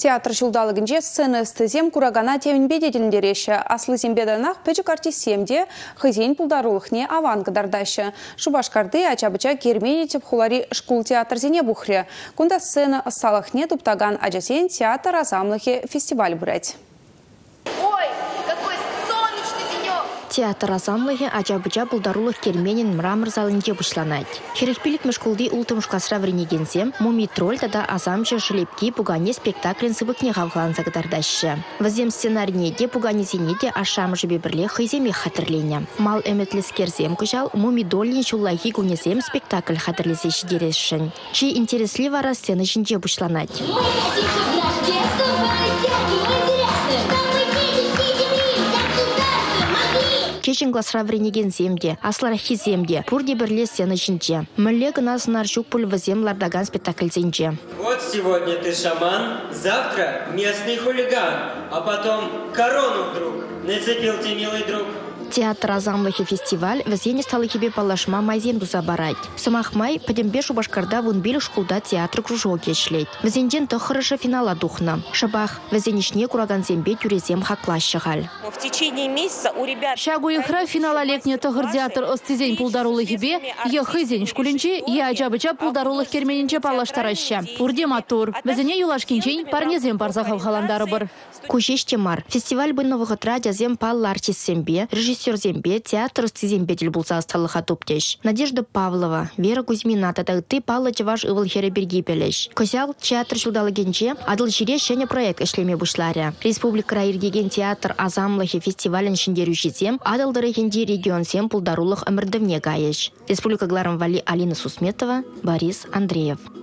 Театр жылдалығынже сцена стезем курагана темінбеде деліндереші. Аслы зембеданақ пөчік артисемде хызен пулдарулықне авангыдардашы. Шубашкарды ачабыча кермені теп хулари шкул театр зене бұхре. Кунда сцена ысталықне туптаган ажасен театр азамлығы фестиваль бұрать. Театр азамлығы ажабыча бұлдарулық керменен мрамор залынде бұшланайды. Херекпелік мүшкілді ұлтымышқасыра вренегензем, муми тролль тада азамча жылепки пугане спектаклін сыбықне ғавғалан зағыдардашы. Вазем сценарнеде пугане зенеде ашам жібебірле хыземе хатырлене. Мал әметлескерзем күжал муми доллин шуллайхи гунезем спектакль хатырлезеші дерешін. Чи интересли вара сцена жінде бұшланайды. Кешен гласра вренеген земде, асларахи земде, пурде бірле сцена жінде. Мүлі гына сынар жүк пұл вазем лардаган спектакль зенде. Вот сегодня ты шаман, завтра местный хулиган, а потом корону вдруг нацепил ты, милый друг. Театр азамлығы фестиваль вазене сталы хебе палашма майзем дуза барать. Самахмай падембе Шубашкарда вунбелі шкулда театр кружок ешлет. Вазенден тұхырышы финала духна. Шабах вазенешне кураган зембе тюрезем хаклашығал. В течение месяца у ребят... Шагу ихра финала лекне тұхыр театр остызен пулдарулы хебе, ехызен шкулінче, ажабыча пулдарулы керменінче палаштараща. Пурде матур. Вазене юлашкинчен парнезем парзахав халандары бір. Кушеште мар. Фестиваль бы нового традязем палла артист зембе, режиссер зембе, театр стезембетель булса асталыха туптеш. Надежда Павлова, Вера Кузьмина, ты палла чеваш ывыл хереберги пелеш. Козял театр жылдалыгенче, адыл жире шене проект эшлеме бушларя. Республика райыргеген театр азамлығы фестивален шиндерюшизем, адылдары хенди регион сем пулдарулық өмірдівне гаеш. Республика Гларам Вали Алина Сусметова, Борис Андреев.